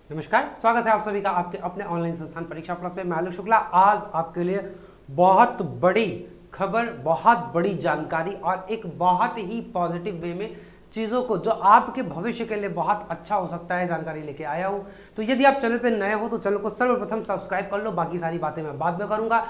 नमस्कार, स्वागत है आप सभी का आपके अपने ऑनलाइन संस्थान परीक्षा प्लस में। मैं आलोक शुक्ला आज आपके लिए बहुत बड़ी खबर, बहुत बड़ी जानकारी और एक बहुत ही पॉजिटिव वे में चीज़ों को जो आपके भविष्य के लिए बहुत अच्छा हो सकता है जानकारी लेके आया हूँ। तो यदि आप चैनल पे नए हो तो चैनल को सर्वप्रथम सब्सक्राइब कर लो, बाकी सारी बातें मैं बाद में करूँगा।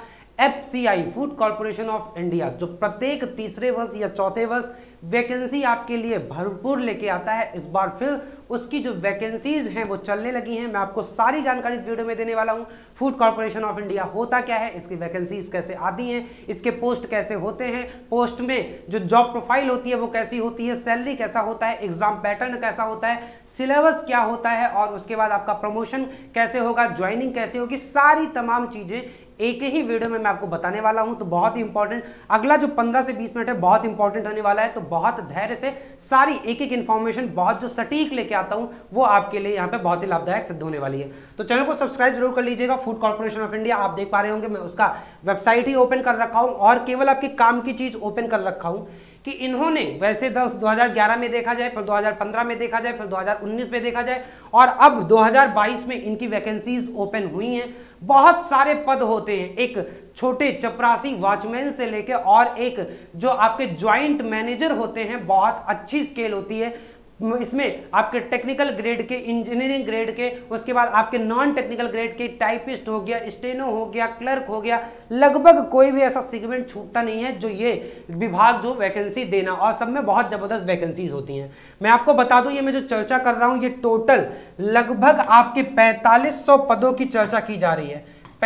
FCI food corporation of India जो प्रत्येक तीसरे वर्ष या चौथे वर्ष वैकेंसी आपके लिए भरपूर लेके आता है, इस बार फिर उसकी जो वैकेंसीज हैं वो चलने लगी हैं। मैं आपको सारी जानकारी इस वीडियो में देने वाला हूं। फूड कॉर्पोरेशन ऑफ इंडिया होता क्या है, इसकी वैकेंसीज कैसे आती हैं, इसके पोस्ट कैसे होते हैं, पोस्ट में जो जॉब प्रोफाइल होती है वो कैसी होती है, सैलरी कैसा होता है, एग्जाम पैटर्न कैसा होता है, सिलेबस क्या होता है और उसके बाद आपका प्रमोशन कैसे होगा, ज्वाइनिंग कैसे होगी, सारी तमाम चीजें एक ही वीडियो में मैं आपको बताने वाला हूं। तो बहुत ही इंपॉर्टेंट अगला जो 15 से 20 मिनट है बहुत इंपॉर्टेंट होने वाला है। तो बहुत धैर्य से सारी एक एक इंफॉर्मेशन बहुत जो सटीक लेके आता हूं वो आपके लिए यहां पे बहुत ही लाभदायक सिद्ध होने वाली है। तो चैनल को सब्सक्राइब जरूर कर लीजिएगा। फूड कॉर्पोरेशन ऑफ इंडिया आप देख पा रहे होंगे मैं उसका वेबसाइट ही ओपन कर रखा हूं और केवल आपके काम की चीज ओपन कर रखा हूं कि इन्होंने वैसे 2011 में देखा जाए, फिर 2015 में देखा जाए, फिर 2019 में देखा जाए और अब 2022 में इनकी वैकेंसीज ओपन हुई हैं। बहुत सारे पद होते हैं, एक छोटे चपरासी वॉचमैन से लेके और एक जो आपके ज्वाइंट मैनेजर होते हैं, बहुत अच्छी स्केल होती है। इसमें आपके टेक्निकल ग्रेड के, इंजीनियरिंग ग्रेड के, उसके बाद आपके नॉन टेक्निकल ग्रेड के टाइपिस्ट हो गया, स्टेनो हो गया, क्लर्क हो गया, लगभग कोई भी ऐसा सेगमेंट छूटता नहीं है जो ये विभाग जो वैकेंसी देना, और सब में बहुत जबरदस्त वैकेंसीज होती हैं। मैं आपको बता दूं ये मैं जो चर्चा कर रहा हूं ये टोटल लगभग आपके 4500 पदों की चर्चा की जा रही है।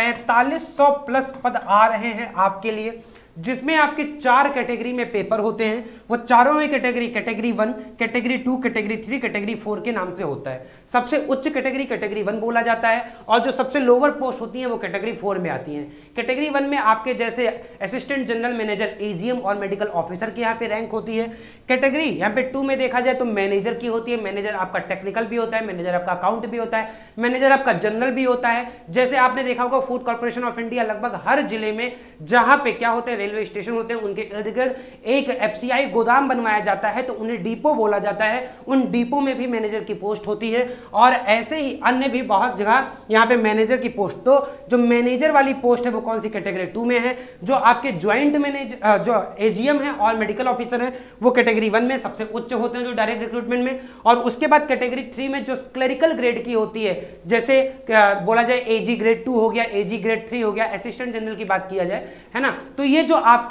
4500 प्लस पद आ रहे हैं आपके लिए, जिसमें आपके 4 कैटेगरी में पेपर होते हैं। वो चारों ही कैटेगरी 1, कैटेगरी 2, कैटेगरी 3, कैटेगरी 4 के नाम से होता है। सबसे उच्च कैटेगरी कैटेगरी 1 बोला जाता है और जो सबसे लोअर पोस्ट होती है वो कैटेगरी 4 में आती हैं। कैटेगरी 1 में आपके जैसे असिस्टेंट जनरल मैनेजर, AGM और मेडिकल ऑफिसर की यहाँ पे रैंक होती है। कैटेगरी यहाँ पे 2 में देखा जाए तो मैनेजर की होती है। मैनेजर आपका टेक्निकल भी होता है, मैनेजर आपका अकाउंट भी होता है, मैनेजर आपका जनरल भी होता है। जैसे आपने देखा होगा फूड कॉर्पोरेशन ऑफ इंडिया लगभग हर जिले में जहां पे क्या होते हैं, रेलवे स्टेशन होते हैं, उनके इर्द गिर्द एक FCI गोदाम बनवाया जाता है तो उन्हें डिपो बोला जाता है। उन डिपो में भी मैनेजर की पोस्ट होती है और ऐसे ही अन्य भी बहुत जगह यहां पे मैनेजर की पोस्ट। तो जो मैनेजर वाली पोस्ट है वो कौन सी कैटेगरी 2 में है। जो आपके ज्वाइंट मैनेजर, जो AGM है और मेडिकल ऑफिसर है वो कैटेगरी 1 में सबसे उच्च होते हैं जो डायरेक्ट रिक्रूटमेंट में। और उसके बाद कैटेगरी 3 में जो क्लरिकल ग्रेड की होती है, जैसे बोला जाए AG ग्रेड 2 हो गया, AG ग्रेड 3 हो गया, असिस्टेंट जनरल की बात किया जाए, है ना। तो ये जो आपके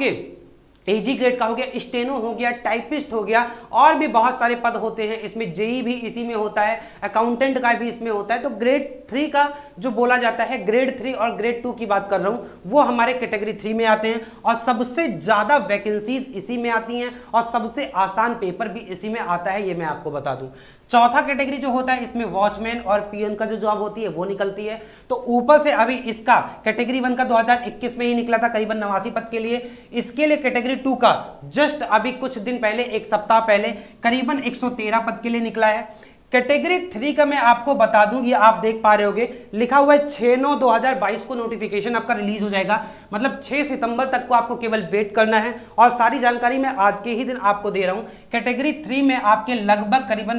AG ग्रेड का हो गया, स्टेनो हो गया, टाइपिस्ट हो गया, और भी बहुत सारे पद होते हैं। इसमें JE भी इसी में होता है, अकाउंटेंट का भी इसमें होता है। तो ग्रेड 3 का जो बोला जाता है, ग्रेड 3 और ग्रेड 2 की बात कर रहा हूं, वो हमारे कैटेगरी 3 में आते हैं और सबसे ज्यादा वैकेंसीज इसी में आती हैं और सबसे आसान पेपर भी इसी में आता है, ये मैं आपको बता दूं। चौथा कैटेगरी जो होता है इसमें वॉचमैन और पीएन का जो जॉब होती है वो निकलती है। तो ऊपर से अभी इसका कैटेगरी 1 का 2021 में ही निकला था करीबन 89 पद के लिए। इसके लिए कैटेगरी 2 का जस्ट अभी कुछ दिन पहले, एक सप्ताह पहले करीबन 113 पद के लिए निकला है। कैटेगरी 3 का मैं आपको बता दूं, ये आप देख पा रहे होगे लिखा हुआ है 6/9/2022 को नोटिफिकेशन आपका रिलीज हो जाएगा। मतलब 6 सितंबर तक को आपको केवल वेट करना है और सारी जानकारी मैं आज के ही दिन आपको दे रहा हूं। कैटेगरी 3 में आपके लगभग करीबन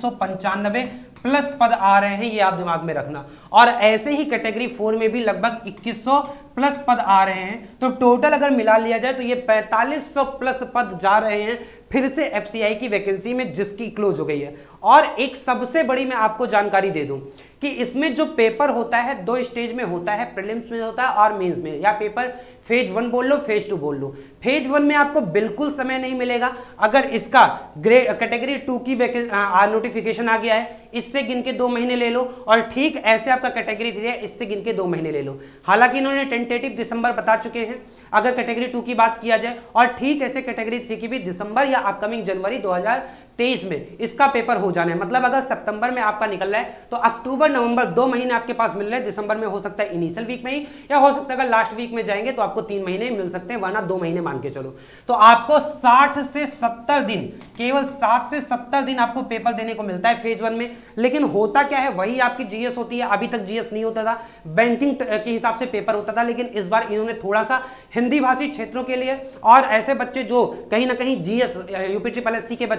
2295 प्लस पद आ रहे हैं, ये आप दिमाग में रखना। और ऐसे ही कैटेगरी 4 में भी लगभग 2100 प्लस पद आ रहे हैं। तो टोटल अगर मिला लिया जाए तो ये 4500 प्लस पद जा रहे हैं फिर से FCI की वैकेंसी में, जिसकी क्लोज हो गई है। और एक सबसे बड़ी मैं आपको जानकारी दे दूं कि इसमें जो पेपर होता है 2 स्टेज में होता है, प्रीलिम्स में होता है और मेंस में, या पेपर फेज 1 बोल लो, फेज 2 बोल लो। फेज 1 में आपको बिल्कुल समय नहीं मिलेगा। अगर इसका कैटेगरी 2 की नोटिफिकेशन आ गया है, इससे गिन के 2 महीने ले लो, और ठीक ऐसे आपका कैटेगरी 3 है, इससे गिन के 2 महीने ले लो। हालांकि इन्होंने टेंटेटिव दिसंबर बता चुके हैं अगर कैटेगरी 2 की बात किया जाए, और ठीक ऐसे कैटेगरी 3 की भी दिसंबर या अपकमिंग जनवरी 2023 में इसका पेपर हो जाना है। मतलब अगर सितंबर में आपका निकल रहा है तो अक्टूबर नवंबर 2 महीने आपके पास मिल रहे हैं। दिसंबर में हो सकता है इनिशियल वीक में ही, या हो सकता है अगर लास्ट वीक में जाएंगे तो आपको 3 महीने मिल सकते हैं, वरना 2 महीने मान के चलो। तो आपको 60 से 70 दिन, केवल 7 से 70 दिन आपको पेपर देने को मिलता है फेज 1 में। लेकिन होता क्या है, वही आपकी GS होती है। अभी तक GS नहीं होता था, बैंकिंग के हिसाब से पेपर होता था, लेकिन इस बार इन्होंने थोड़ा सा हिंदी भाषी क्षेत्रों के लिए और ऐसे बच्चे जो कहीं ना कहीं GS UPSSC के बच्चे हो गए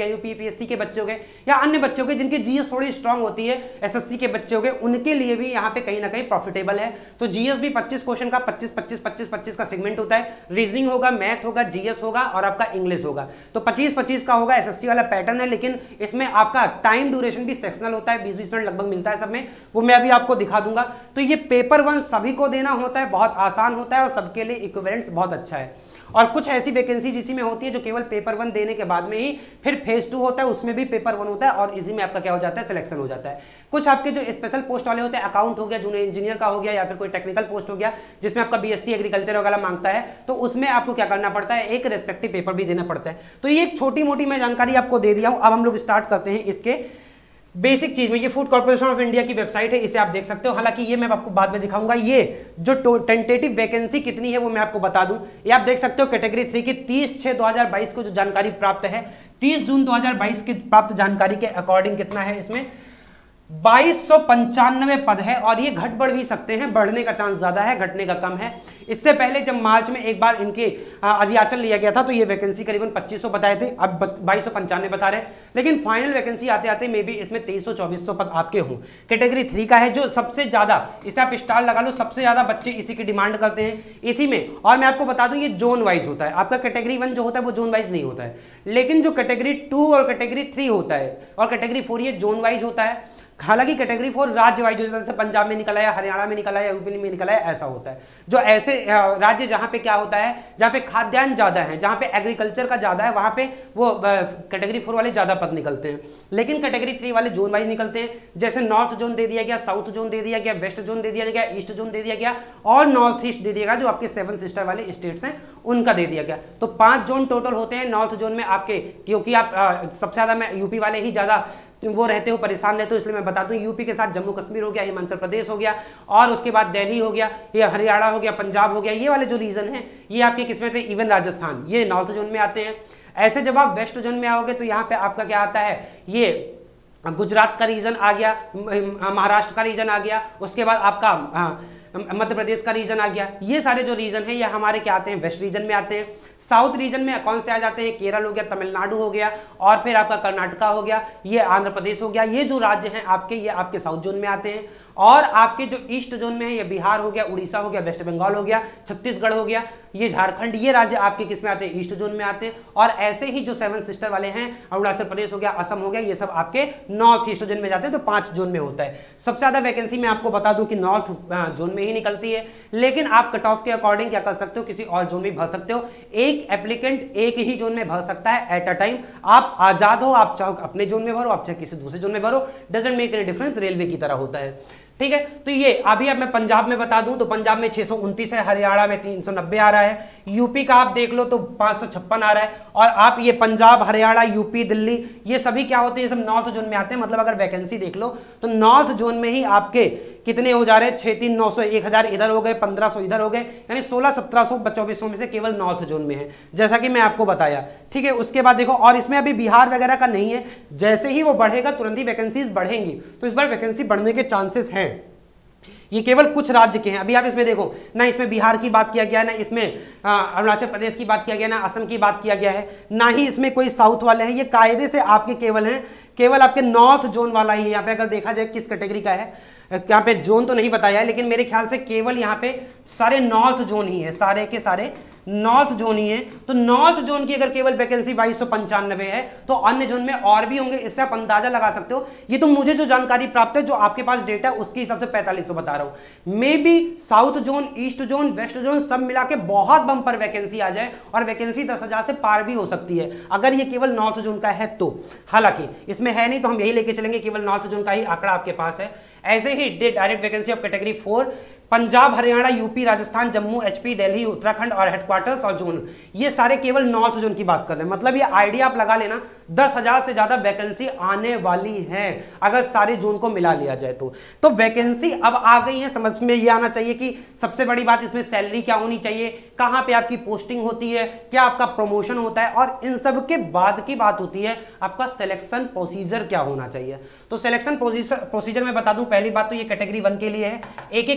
या यूपीपीएससी के बच्चे हो गए या अन्य बच्चे हो गए जिनकी जीएस थोड़ी स्ट्रांग होती है, एसएससी के बच्चे हो गए, उनके लिए भी यहाँ पे कहीं ना कहीं प्रॉफिटेबल है। तो जीएस भी 25 क्वेश्चन का 25 का सेगमेंट होता है, रीजनिंग होगा, मैथ होगा, जीएस होगा और आपका इंग्लिश होगा। तो 25 का होगा, एसएससी वाला पैटर्न है, लेकिन इसमें आपका टाइम ड्यूरेशन भी सेक्शनल होता है, 20-20 मिनट लगभग मिलता है सब में, वो मैं अभी आपको दिखा दूंगा। तो ये पेपर 1 सभी को देना होता है, बहुत आसान होता है और सबके लिए इक्विवेलेंस बहुत अच्छा है। और कुछ ऐसी वैकेंसी जिसी में होती है जो केवल पेपर 1 देने के बाद में ही फिर फेज 2 होता है, उसमें भी पेपर 1 होता है और इसी में आपका क्या हो जाता है, सिलेक्शन हो जाता है। कुछ आपके जो स्पेशल पोस्ट वाले होते हैं, अकाउंट हो गया, जूनियर इंजीनियर का हो गया या फिर कोई टेक्निकल पोस्ट हो गया जिसमें आपका बीएससी एग्रीकल्चर वगैरह मांगता है, तो उसमें आपको क्या करना पड़ता है, एक रेस्पेक्टिव पेपर भी देना पड़ता है। तो ये एक छोटी मोटी मैं जानकारी आपको दे दिया हूं। अब हम लोग स्टार्ट करते हैं इसके बेसिक चीज में। ये फूड कॉर्पोरेशन ऑफ इंडिया की वेबसाइट है, इसे आप देख सकते हो, हालांकि ये मैं आपको बाद में दिखाऊंगा। ये जो टेंटेटिव वैकेंसी कितनी है वो मैं आपको बता दूं। ये आप देख सकते हो कैटेगरी 3 की 30/6/2022 को जो जानकारी प्राप्त है, 30 जून 2022 की प्राप्त जानकारी के अकॉर्डिंग कितना है, इसमें 2295 पद है और ये घट बढ़ भी सकते हैं, बढ़ने का चांस ज्यादा है, घटने का कम है। इससे पहले जब मार्च में एक बार इनके अधियाचन लिया गया था तो ये वैकेंसी करीबन 2500 बताए थे, अब 2295 बता रहे हैं, लेकिन फाइनल वैकेंसी आते आते मे बी इसमें 2300-2400 पद आपके हों। कैटेगरी 3 का है जो सबसे ज्यादा, इसे आप स्टार लगा लो, सबसे ज्यादा बच्चे इसी की डिमांड करते हैं इसी में। और मैं आपको बता दूं ये जोन वाइज होता है, आपका कैटेगरी 1 जो होता है वो जोन वाइज नहीं होता है, लेकिन जो कैटेगरी 2 और कैटेगरी 3 होता है और कैटेगरी 4 ये जोन वाइज होता है। हालांकि कैटेगरी 4 राज्य वाइज होता है, जैसे पंजाब में निकला है, हरियाणा में निकला है, यूपी में निकला है, ऐसा होता है। जो ऐसे राज्य जहां पे क्या होता है, जहां पे खाद्यान्न ज्यादा है, जहां पे एग्रीकल्चर का ज्यादा है, वहां पे वो कैटेगरी 4 वाले ज्यादा पद निकलते हैं, लेकिन कैटेगरी 3 वाले जोन वाइज निकलते हैं। जैसे नॉर्थ जोन दे दिया गया, साउथ जोन दे दिया गया, वेस्ट जोन दे दिया गया, ईस्ट जोन दे दिया गया और नॉर्थ ईस्ट दे दिया गया, जो आपके 7 सिस्टर वाले स्टेट्स हैं उनका दे दिया गया। तो 5 जोन टोटल होते हैं। नॉर्थ जोन में आपके, क्योंकि आप सबसे ज्यादा में यूपी वाले ही ज्यादा वो रहते हो, परेशान रहते हो, इसलिए मैं बता दूं, यूपी के साथ जम्मू कश्मीर हो गया, हिमाचल प्रदेश हो गया और उसके बाद दिल्ली हो गया, ये हरियाणा हो गया, पंजाब हो गया, ये वाले जो रीजन हैं ये आपके किस्में थे, इवन राजस्थान, ये नॉर्थ जोन में आते हैं। ऐसे जब आप वेस्ट जोन में आओगे तो यहाँ पे आपका क्या आता है, ये गुजरात का रीजन आ गया, महाराष्ट्र का रीजन आ गया, उसके बाद आपका मध्य प्रदेश का रीजन आ गया। ये सारे जो रीजन है ये हमारे क्या आते हैं, वेस्ट रीजन में आते हैं। साउथ रीजन में कौन से आ जाते हैं, केरल हो गया, तमिलनाडु हो गया और फिर आपका कर्नाटका हो गया, ये आंध्र प्रदेश हो गया। ये जो राज्य हैं आपके, ये आपके साउथ जोन में आते हैं। और आपके जो ईस्ट जोन में है, ये बिहार हो गया, उड़ीसा हो गया, वेस्ट बंगाल हो गया, छत्तीसगढ़ हो गया, ये झारखंड, ये राज्य आपके किस में आते हैं, ईस्ट जोन में आते हैं। और ऐसे ही जो 7 सिस्टर वाले हैं, अरुणाचल प्रदेश हो गया, असम हो गया, ये सब आपके नॉर्थ ईस्ट जोन में जाते हैं। तो 5 जोन में होता है। सबसे ज्यादा वैकेंसी मैं आपको बता दूं कि नॉर्थ जोन में ही निकलती है, लेकिन आप कट ऑफ के अकॉर्डिंग क्या कर सकते हो, किसी और जोन में भर सकते हो। एक एप्लीकेंट एक ही जोन में भर सकता है एट अ टाइम। आप आजाद हो, आप चाहो अपने जोन में भरो, आप चाहे किसी दूसरे जोन में भरो, doesn't make any difference, railway की तरह होता है। ठीक है, तो ये अभी अब मैं पंजाब में बता दूं तो पंजाब में 629 है, हरियाणा में 390 आ रहा है, यूपी का आप देख लो तो 556 आ रहा है। और आप ये पंजाब, हरियाणा, यूपी, दिल्ली, ये सभी क्या होते हैं, ये सब नॉर्थ जोन में आते हैं। मतलब अगर वैकेंसी देख लो तो नॉर्थ जोन में ही आपके कितने हो जा रहे हैं, 6, 3, 900, 1000 इधर हो गए, 1500 इधर हो गए, यानी 16, 1700, 2400 में से केवल नॉर्थ जोन में है, जैसा कि मैं आपको बताया। ठीक है, उसके बाद देखो, और इसमें अभी बिहार वगैरह का नहीं है, जैसे ही वो बढ़ेगा तुरंत ही वैकेंसीज बढ़ेंगी। तो इस बार वैकेंसी बढ़ने के चांसेस हैं। ये केवल कुछ राज्य के हैं। अभी आप इसमें देखो ना, इसमें बिहार की बात किया गया है, ना इसमें अरुणाचल प्रदेश की बात किया गया, ना असम की बात किया गया है, ना ही इसमें कोई साउथ वाले हैं। ये कायदे से आपके केवल हैं, केवल आपके नॉर्थ जोन वाला ही है। यहाँ पे अगर देखा जाए किस कैटेगरी का है, यहाँ पे जोन तो नहीं बताया है, लेकिन मेरे ख्याल से केवल यहाँ पे सारे नॉर्थ जोन ही है, सारे के सारे नॉर्थ जोन ही है। तो नॉर्थ जोन की अगर केवल वैकेंसी 2295 है तो अन्य जोन में और भी होंगे, इससे आप अंदाजा लगा सकते हो। ये तो मुझे जो जानकारी प्राप्त है, जो आपके पास डेटा है, उसके हिसाब से 4500 बता रहा हूं। Maybe south zone, east zone, west zone सब मिला के बहुत बम्पर वैकेंसी आ जाए और वैकेंसी 10,000 से पार भी हो सकती है अगर ये केवल नॉर्थ जोन का है तो। हालांकि इसमें है नहीं, तो हम यही लेके चलेंगे, केवल नॉर्थ जोन का ही आंकड़ा आपके पास है। ऐसे ही direct vacancy of category 4 Punjab, Haryana, UP, Rajasthan, Jammu, HP, Delhi, Uttarakhand और हेडक्वार्टर्स और जोन, ये सारे केवल नॉर्थ जोन की बात कर रहे हैं। मतलब ये आइडिया आप लगा लेना, 10,000 से ज्यादा वैकेंसी आने वाली है अगर सारे जोन को मिला लिया जाए तो वैकेंसी अब आ गई है। समझ में ये आना चाहिए कि सबसे बड़ी बात इसमें सैलरी क्या होनी चाहिए, कहां पे आपकी पोस्टिंग होती है, क्या आपका प्रमोशन होता है, और इन सब के बाद की बात होती है आपका सिलेक्शन प्रोसीजर क्या होना चाहिए। तो सिलेक्शन प्रोसीजर में बता दूं, पहली बात तो ये कैटेगरी 1 के लिए है। एक एक कैटेगरी के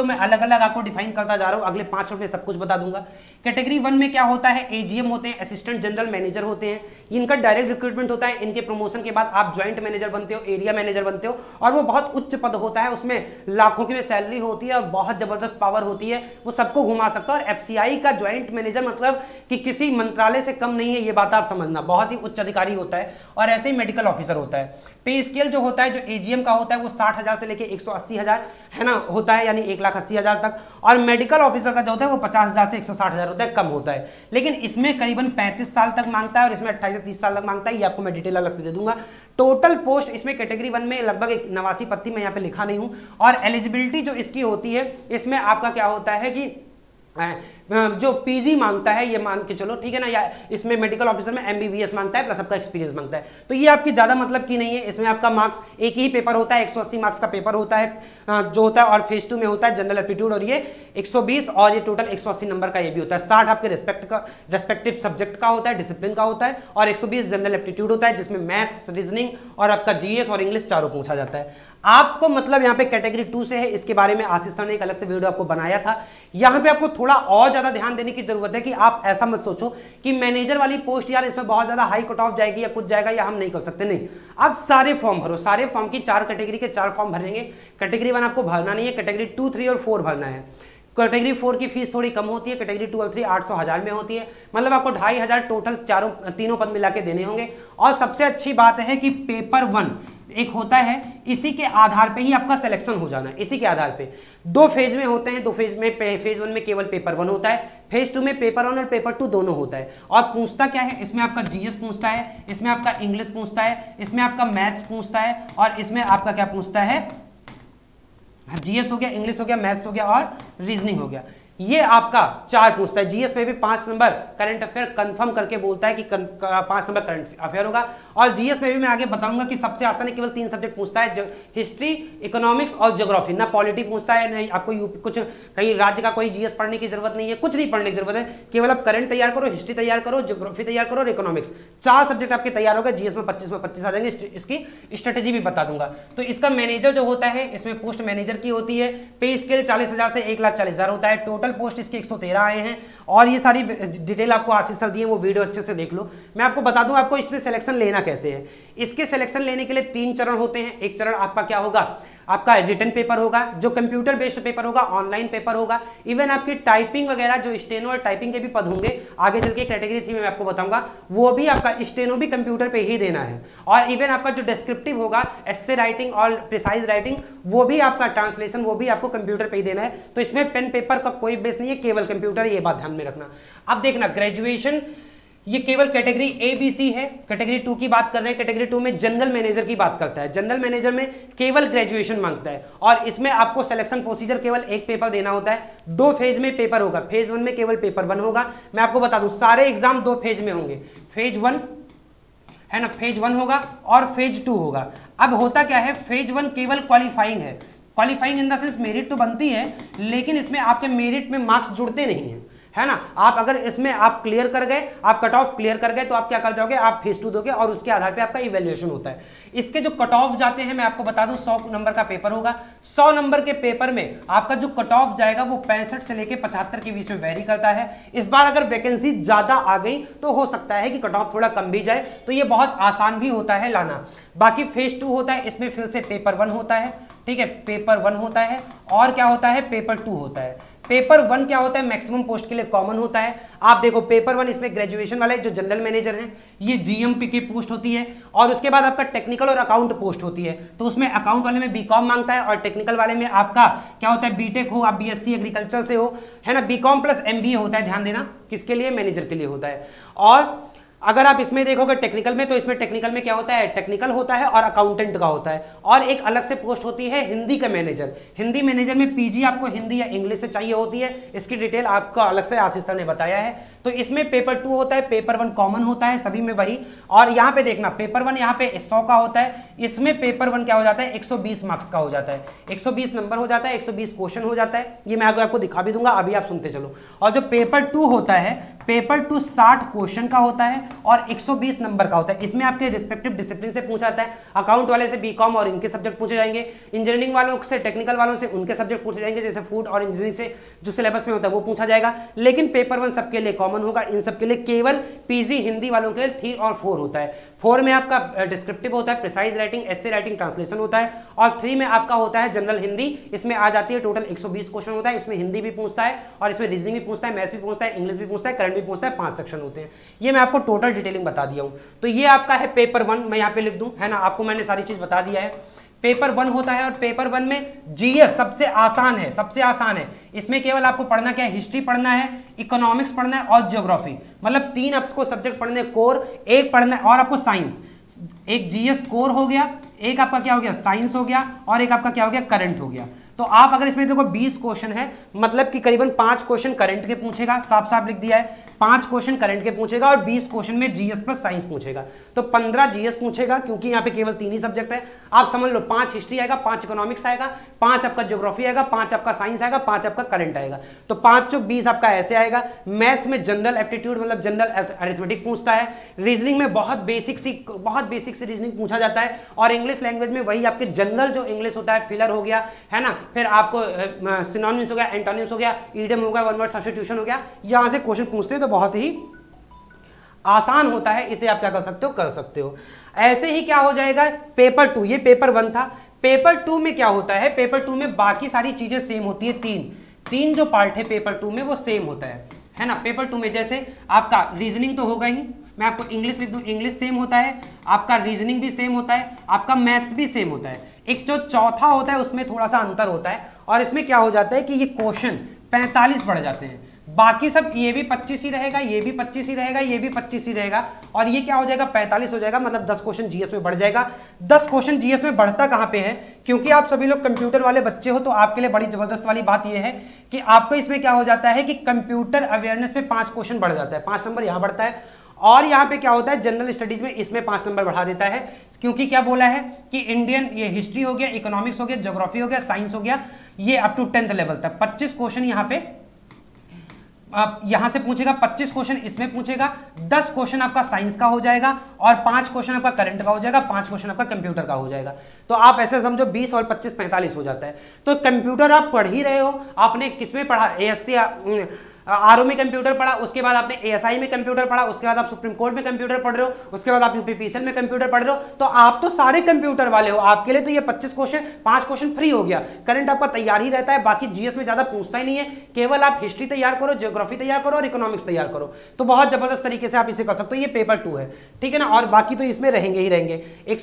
लो मैं अलग अलग आपको डिफाइन करता जा रहा हूँ, अगले 5 मिनट में सब कुछ बता दूंगा। कैटेगरी 1 में क्या होता है, एजीएम होते हैं, असिस्टेंट जनरल मैनेजर होते हैं, इनका डायरेक्ट रिक्रूटमेंट होता है, इनके प्रमोशन के बाद आप ज्वाइंट मैनेजर बनते हो, एरिया मैनेजर बनते हो, और वो बहुत उच्च पद होता है, उसमें लाखों की सैलरी होती है और बहुत जबरदस्त पावर होती है, वो सबको घुमा सकता है। और एफसीआई का ज्वाइंट मैनेजर मतलब कि किसी मंत्रालय से कम नहीं है, ये बात आप समझना, बहुत ही उच्च अधिकारी होता है। और ऐसे ही मेडिकल ऑफिसर होता है। पे स्केल जो होता है, जो एजीएम का होता है, वो 60,000 से लेके 180,000 है ना होता है, यानी 1,80,000 तक। और मेडिकल ऑफिसर का जो होता है वो 50,000 से 160,000 होता है, कम होता है। लेकिन इसमें करीबन 35 साल तक मांगता है और इसमें 28 से 30 साल तक मांगता है, ये आपको मैं डिटेल अलग से दे दूंगा। टोटल पोस्ट इसमें कैटेगरी 1 में लगभग 89 पद थी, मैं यहाँ पे लिखा नहीं हूं। और एलिजिबिलिटी जो इसकी होती है, इसमें आपका क्या होता है कि जो पीजी मांगता है, ये मान के चलो, ठीक है ना, या इसमें मेडिकल ऑफिसर में एमबीबीएस मांगता है प्लस आपका एक्सपीरियंस मांगता है। तो ये आपकी ज्यादा मतलब की नहीं है। इसमें आपका मार्क्स एक ही पेपर होता है, 180 मार्क्स का पेपर होता है जो होता है, और फेज 2 में होता है जनरल एप्टीट्यूड, और ये 120 और ये टोटल 180 नंबर का ये भी होता है। 60 आपके रेस्पेक्टिव सब्जेक्ट का होता है, डिसिप्लिन का होता है, और 120 जनरल एप्टीट्यूड होता है, जिसमें मैथ्स, रीजनिंग और आपका जीएस और इंग्लिश चारों पूछा जाता है। आपको मतलब यहाँ पे कैटेगरी 2 से है, इसके बारे में आशीष सर ने एक अलग से वीडियो आपको बनाया था। यहाँ पे आपको थोड़ा और ज्यादा ध्यान देने की जरूरत है कि आप ऐसा मत सोचो कि मैनेजर वाली पोस्ट यार इसमें बहुत ज्यादा हाई कट ऑफ जाएगी या कुछ जाएगा या हम नहीं कर सकते, नहीं। आप सारे फॉर्म भरो, सारे फॉर्म की 4 कैटेगरी के 4 फॉर्म भरेंगे। कैटेगरी 1 आपको भरना नहीं है, कैटेगरी 2, 3 और 4 भरना है। कैटेगरी 4 की फीस थोड़ी कम होती है, कैटेगरी 2 और 3 800,000 में होती है, मतलब आपको 2,500 टोटल तीनों पद मिला के देने होंगे। और सबसे अच्छी बात है कि पेपर 1 एक होता है, इसी के आधार पे ही आपका सिलेक्शन हो जाना है, इसी के आधार पे। 2 फेज में होते हैं, 2 फेज में, फेज 1 में केवल पेपर 1 होता है, फेज 2 में पेपर 1 और पेपर 2 दोनों होता है। और पूछता क्या है, इसमें आपका जीएस पूछता है, इसमें आपका इंग्लिश पूछता है, इसमें आपका मैथ्स पूछता है, और इसमें आपका क्या पूछता है, जीएस हो गया, इंग्लिश हो गया, मैथ्स हो गया और रीजनिंग हो गया। ये आपका 4 पूछता है। जीएस में भी 5 नंबर करंट अफेयर कंफर्म करके बोलता है कि 5 नंबर करंट अफेयर होगा। और जीएस में भी मैं आगे बताऊंगा कि सबसे आसान है, केवल 3 सब्जेक्ट पूछता है, हिस्ट्री, इकोनॉमिक्स और ज्योग्राफी। ना पॉलिटी पूछता है, नहीं आपको कुछ कहीं राज्य का कोई जीएस पढ़ने की जरूरत नहीं है, कुछ नहीं पढ़ने की जरूरत है, केवल आप करंट तैयार करो, हिस्ट्री तैयार करो, ज्योग्राफी तैयार करो और इकोनॉमिक्स। 4 सब्जेक्ट आपके तैयार होगा। जीएस में 25 आ जाएंगे, इसकी स्ट्रेटेजी भी बता दूंगा। तो इसका मैनेजर जो होता है, इसमें पोस्ट मैनेजर की होती है। पे स्केल 40,000 से 1,40,000 होता है। टोटल पोस्ट इसके 113 आए हैं। और ये सारी डिटेल आपको आशीष सर दिए, वो वीडियो अच्छे से देख लो। मैं आपको बता दूं आपको इसमें सिलेक्शन लेना कैसे है। इसके सिलेक्शन लेने के लिए 3 चरण होते हैं। एक चरण आपका क्या होगा, आपका रिटन पेपर होगा, जो कंप्यूटर बेस्ड पेपर होगा, ऑनलाइन पेपर होगा। इवन आपकी टाइपिंग वगैरह, जो स्टेनो और टाइपिंग के भी पद होंगे, आगे चल के कैटेगरी 3 में मैं आपको बताऊंगा, वो भी आपका स्टेनो भी कंप्यूटर पे ही देना है। और इवन आपका जो डिस्क्रिप्टिव होगा, एस्से राइटिंग और प्रिसाइज राइटिंग, वो भी आपका ट्रांसलेशन, वो भी आपको कंप्यूटर पे ही देना है। तो इसमें पेन पेपर का कोई बेस नहीं है, केवल कंप्यूटर, ये बात ध्यान में रखना। अब देखना ग्रेजुएशन, ये केवल कैटेगरी ए बी सी है। कैटेगरी 2 की बात कर रहे हैं। कैटेगरी 2 में जनरल मैनेजर की बात करता है। जनरल मैनेजर में केवल ग्रेजुएशन मांगता है, और इसमें आपको सिलेक्शन प्रोसीजर केवल एक पेपर देना होता है। 2 फेज में पेपर होगा। फेज 1 में केवल पेपर 1 होगा। मैं आपको बता दूं सारे एग्जाम 2 फेज में होंगे। फेज 1 है ना, फेज 1 होगा और फेज 2 होगा। अब होता क्या है, फेज 1 केवल क्वालिफाइंग है। Qualifying in the sense merit तो बनती है, लेकिन इसमें आपके मेरिट में मार्क्स जुड़ते नहीं हैं, है ना। आप अगर इसमें आप क्लियर कर गए, आप कट ऑफ क्लियर कर गए, तो आप क्या कर जाओगे, आप फेज 2 दोगे और उसके आधार पे आपका इवैल्यूएशन होता है। इसके जो कट ऑफ जाते हैं, मैं आपको बता दूं 100 नंबर का पेपर होगा। 100 नंबर के पेपर में आपका जो कट ऑफ जाएगा वो 65 से लेके 75 के बीच में वेरी करता है। इस बार अगर वैकेंसी ज्यादा आ गई तो हो सकता है कि कट ऑफ थोड़ा कम भी जाए, तो ये बहुत आसान भी होता है लाना। बाकी फेज 2 होता है, इसमें फिर से पेपर 1 होता है, ठीक है, पेपर 1 होता है। और क्या होता है, पेपर 2 होता है। पेपर 1 क्या होता है, मैक्सिमम पोस्ट के लिए कॉमन होता है। आप देखो पेपर 1 इसमें ग्रेजुएशन वाले जो जनरल मैनेजर हैं, ये जीएमपी की पोस्ट होती है। और उसके बाद आपका टेक्निकल और अकाउंट पोस्ट होती है। तो उसमें अकाउंट वाले में बीकॉम मांगता है, और टेक्निकल वाले में आपका क्या होता है, बीटेक हो, आप बीएससी एग्रीकल्चर से हो, है ना। बीकॉम प्लस एमबीए होता है, ध्यान देना, किसके लिए, मैनेजर के लिए होता है। और अगर आप इसमें देखोगे टेक्निकल में, तो इसमें टेक्निकल में क्या होता है, टेक्निकल होता है और अकाउंटेंट का होता है। और एक अलग से पोस्ट होती है हिंदी का मैनेजर। हिंदी मैनेजर में पीजी आपको हिंदी या इंग्लिश से चाहिए होती है। इसकी डिटेल आपको अलग से आशीष सर ने बताया है। तो इसमें पेपर 2 होता है, पेपर 1 कॉमन होता है सभी में वही। और यहाँ पे देखना, पेपर 1 यहाँ पे 100 का होता है, इसमें पेपर 1 क्या हो जाता है, 120 मार्क्स का हो जाता है। 120 नंबर हो जाता है, 120 क्वेश्चन हो जाता है। ये मैं आपको दिखा भी दूंगा, अभी आप सुनते चलो। और जो पेपर 2 होता है, पेपर 2 60 क्वेश्चन का होता है और 120 नंबर का होता है। इसमें आपके रिस्पेक्टिव डिसिप्लिन से पूछा जाता है। अकाउंट वाले से बीकॉम और इनके सब्जेक्ट पूछे जाएंगे, इंजीनियरिंग वालों से, टेक्निकल वालों से उनके सब्जेक्ट पूछे जाएंगे, जैसे फूड और इंजीनियरिंग से जो सिलेबस में होता है वो पूछा जाएगा। लेकिन पेपर 1 सबके लिए कॉमन होगा, इन सबके लिए केवल पीजी हिंदी वालों के लिए 3 और 4 होता है। 4 में आपका डिस्क्रिप्टिव होता है, precise writing, essay writing, translation होता है, और 3 में आपका होता है जनरल हिंदी। इसमें आ जाती है टोटल 120 क्वेश्चन होता है। इसमें हिंदी भी पूछता है और इसमें रीजनिंग भी पूछता है, मैथ्स भी पूछता है, इंग्लिश भी पूछता है, करंट भी पूछता है। 5 सेक्शन होते हैं। ये मैं आपको टोटल डिटेलिंग बता दिया हूं। तो ये आपका है पेपर 1, मैं यहाँ पे लिख दूं, है ना, आपको मैंने सारी चीज बता दिया है। पेपर 1 होता है और पेपर 1 में जीएस सबसे आसान है, सबसे आसान है। इसमें केवल आपको पढ़ना क्या है, हिस्ट्री पढ़ना है, इकोनॉमिक्स पढ़ना है और ज्योग्राफी, मतलब 3 आपको सब्जेक्ट पढ़ने, कोर एक पढ़ना है, और आपको साइंस, एक जीएस कोर हो गया, एक आपका क्या हो गया साइंस हो गया, और एक आपका क्या हो गया करंट हो गया। तो आप अगर इसमें देखो 20 क्वेश्चन है, मतलब कि करीबन 5 क्वेश्चन करंट के पूछेगा, साफ साफ लिख दिया है, 5 क्वेश्चन करंट के पूछेगा और 20 क्वेश्चन में जीएस प्लस साइंस पूछेगा। तो 15 जीएस पूछेगा, क्योंकि यहाँ पे केवल 3 ही सब्जेक्ट है। आप समझ लो 5 हिस्ट्री आएगा, 5 इकोनॉमिक्स आएगा, 5 आपका ज्योग्राफी आएगा, 5 आपका साइंस आएगा, 5 आपका करंट आएगा। तो 5 चौक 20 आपका ऐसे आएगा। मैथ्स में जनरल एप्टीट्यूड मतलब जनरल अरिथमेटिक पूछता है। रीजनिंग में बहुत बेसिक सी रीजनिंग पूछा जाता है। और इंग्लिश लैंग्वेज में वही आपके जनरल जो इंग्लिश होता है, फिलर हो गया, है ना, फिर आपको सिनोनिम्स हो गया, एंटोनिम्स हो गया, ईडियम हो गया, वन वर्ड सब्स्टिट्यूशन हो गया, यहां से क्वेश्चन पूछते हैं। तो बहुत ही आसान होता है, इसे आप क्या कर सकते हो, कर सकते हो। ऐसे ही क्या हो जाएगा पेपर 2, ये पेपर 1 था। पेपर 2 में क्या होता है, पेपर 2 में बाकी सारी चीजें सेम होती है। तीन जो पार्ट है पेपर 2 में वो सेम होता है ना। पेपर 2 में जैसे आपका रीजनिंग तो होगा ही, मैं आपको इंग्लिश लिख दूं, इंग्लिश सेम होता है, आपका रीजनिंग भी सेम होता है, आपका मैथ्स भी सेम होता है। एक जो चौथा होता है उसमें थोड़ा सा अंतर होता है, और इसमें क्या हो जाता है कि ये क्वेश्चन 45 बढ़ जाते हैं। बाकी सब ये भी 25 ही रहेगा, ये भी 25 ही रहेगा, ये भी 25 ही रहेगा, और ये क्या हो जाएगा 45 हो जाएगा, मतलब 10 क्वेश्चन जीएस में बढ़ जाएगा। 10 क्वेश्चन जीएस में बढ़ता कहां पे है, क्योंकि आप सभी लोग कंप्यूटर वाले बच्चे हो, तो आपके लिए बड़ी जबरदस्त वाली बात यह है कि आपको इसमें क्या हो जाता है कि कंप्यूटर अवेयरनेस में 5 क्वेश्चन बढ़ जाता है, 5 नंबर यहां बढ़ता है। और यहाँ पे क्या होता है जनरल स्टडीज में इसमें 5 नंबर बढ़ा देता है, क्योंकि क्या बोला है कि इंडियन, ये हिस्ट्री हो गया, इकोनॉमिक्स हो गया, ज्योग्राफी हो गया, साइंस हो गया, ये अप टू 10th लेवल तक 25 क्वेश्चन यहाँ पे यहां से पूछेगा, 25 क्वेश्चन इसमें पूछेगा, 10 क्वेश्चन आपका साइंस का हो जाएगा, और 5 क्वेश्चन आपका करंट का हो जाएगा, 5 क्वेश्चन आपका कंप्यूटर का हो जाएगा। तो आप ऐसे समझो 20 और 25 45 हो जाता है। तो कंप्यूटर आप पढ़ ही रहे हो, आपने किसमें पढ़ा, एएससी आरओ में कंप्यूटर पढ़ा, उसके बाद आपने एएसआई में कंप्यूटर पढ़ा, उसके बाद आप सुप्रीम कोर्ट में कंप्यूटर पढ़ रहे हो, उसके बाद आप यूपीपीसीएल में कंप्यूटर पढ़ रहे हो। तो आप तो सारे कंप्यूटर वाले हो, आपके लिए तो ये 25 क्वेश्चन 5 क्वेश्चन फ्री हो गया। करंट आपका तैयार ही रहता है, बाकी जीएस में ज्यादा पूछता ही नहीं है, केवल आप हिस्ट्री तैयार करो, ज्योग्राफी तैयार करो और इकोनॉमिक्स तैयार करो। तो बहुत जबरदस्त तरीके से आप इसे कर सकते हो। ये पेपर 2 है, ठीक है ना, और बाकी तो इसमें रहेंगे ही रहेंगे।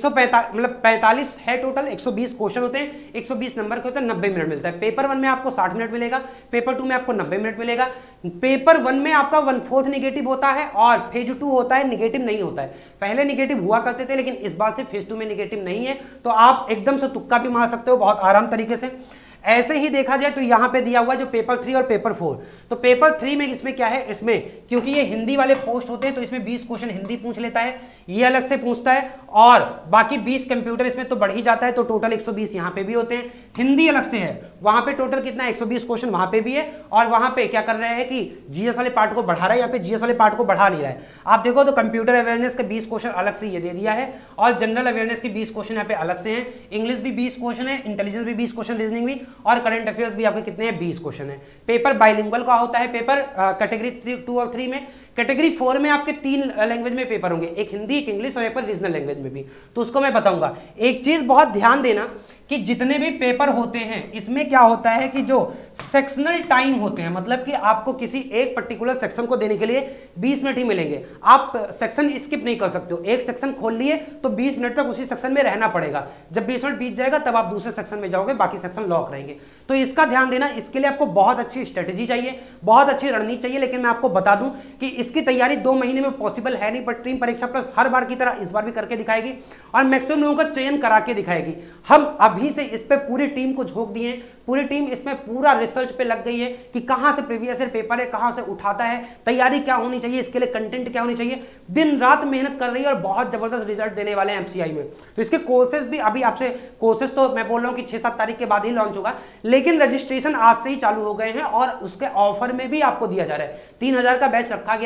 145 है टोटल, 120 क्वेश्चन होते हैं, 120 नंबर के होते हैं, 90 मिनट मिलता है। पेपर 1 में आपको 60 मिनट मिलेगा, पेपर 2 में आपको 90 मिनट मिलेगा। पेपर 1 में आपका 1/4 निगेटिव होता है और फेज 2 होता है, निगेटिव नहीं होता है। पहले निगेटिव हुआ करते थे, लेकिन इस बार से फेज 2 में निगेटिव नहीं है। तो आप एकदम से तुक्का भी मार सकते हो बहुत आराम तरीके से। ऐसे ही देखा जाए तो यहां पे दिया हुआ है जो पेपर 3 और पेपर 4। तो पेपर 3 में इसमें क्या है, इसमें क्योंकि ये हिंदी वाले पोस्ट होते हैं तो इसमें 20 क्वेश्चन हिंदी पूछ लेता है, ये अलग से पूछता है, और बाकी 20 कंप्यूटर इसमें तो बढ़ ही जाता है। तो टोटल 120 यहां पे भी होते हैं, हिंदी अलग से है, वहां पे टोटल कितना 120 क्वेश्चन वहां पे भी है। और वहां पे क्या कर रहे हैं कि जीएस वाले पार्ट को बढ़ा रहा है, यहाँ पे जीएस वाले पार्ट को बढ़ा नहीं रहा है। आप देखो तो कंप्यूटर अवेयरनेस के 20 क्वेश्चन अलग से ये दे दिया है, और जनरल अवेयरनेस के 20 क्वेश्चन यहाँ पे अलग से हैं। इंग्लिश भी 20 क्वेश्चन है, इंटेलिजेंस भी 20 क्वेश्चन, रीजनिंग भी, और करंट अफेयर्स भी आपके कितने हैं 20 क्वेश्चन है। पेपर बाइलिंगुअल का होता है, पेपर कैटेगरी 2 और 3 में। कैटेगरी 4 में आपके 3 लैंग्वेज में पेपर होंगे, एक हिंदी, एक इंग्लिश और एक पर रीजनल लैंग्वेज में भी। तो उसको मैं बताऊंगा। एक चीज बहुत ध्यान देना कि जितने भी पेपर होते हैं इसमें क्या होता है कि जो सेक्शनल टाइम होते हैं, मतलब कि आपको किसी एक पर्टिकुलर सेक्शन को देने के लिए 20 मिनट ही मिलेंगे। आप सेक्शन स्किप नहीं कर सकते हो, एक सेक्शन खोल लिए तो 20 मिनट तक उसी सेक्शन में रहना पड़ेगा। जब 20 मिनट बीत जाएगा तब आप दूसरे सेक्शन में जाओगे, बाकी सेक्शन लॉक रहेंगे। तो इसका ध्यान देना, इसके लिए आपको बहुत अच्छी स्ट्रेटेजी चाहिए, बहुत अच्छी रणनीति चाहिए। लेकिन मैं आपको बता दूं कि इसकी तैयारी 2 महीने में पॉसिबल है नहीं, पर टीम परीक्षा प्लस हर बार की तरह इस बार भी करके दिखाएगी और मैक्सिमम लोगों का चयन करा के दिखाएगी। हम अभी से इस पे पूरी टीम को झोंक दिए, पूरी टीम इसमें पूरा रिसर्च पे लग गई है कि कहां से प्रीवियस ईयर पेपर है, कहां से उठाता है, तैयारी क्या होनी चाहिए, इसके लिए कंटेंट क्या होनी चाहिए। दिन रात मेहनत कर रही है और बहुत जबरदस्त रिजल्ट देने वाले हैं एमसीआई में। तो इसके कोर्सेज भी अभी आपसे, कोर्सेज तो मैं बोल रहा हूं कि 6-7 तारीख के बाद ही लॉन्च होगा, लेकिन रजिस्ट्रेशन आज से ही चालू हो गए हैं और उसके ऑफर में भी आपको दिया जा रहा है। 3000 का बैच रखा गया